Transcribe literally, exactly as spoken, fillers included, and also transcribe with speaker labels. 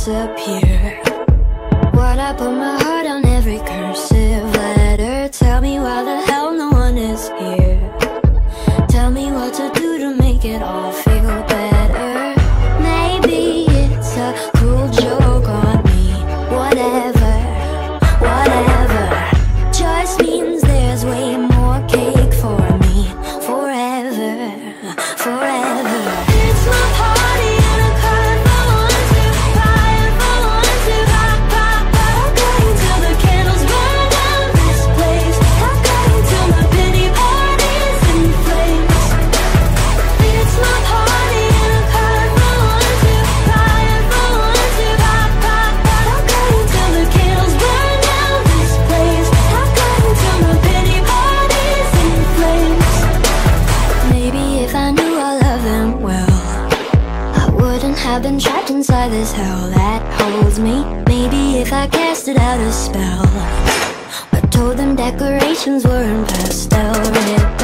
Speaker 1: disappear. Why'd I put my heart on every cursive letter? Tell me why the hell no one is here. Tell me what to do to make it all feel better. Maybe it's a cruel joke on me. Whatever, whatever. Just means there's way more cake for me. Forever, forever. It's my party and I can't for one to cry for one to pop, pop, pop. I'm going till the candles burn down this place. I'm going till my pity party's in flames. It's my party and I can't for one to cry for one to pop, pop, pop. I'm going till the candles burn down this place. I'm going till my pity party's in flames. Maybe if I knew all of them well, I wouldn't have been trapped inside this hell that holds me. Maybe if I casted out a spell, but told them decorations were in pastel red.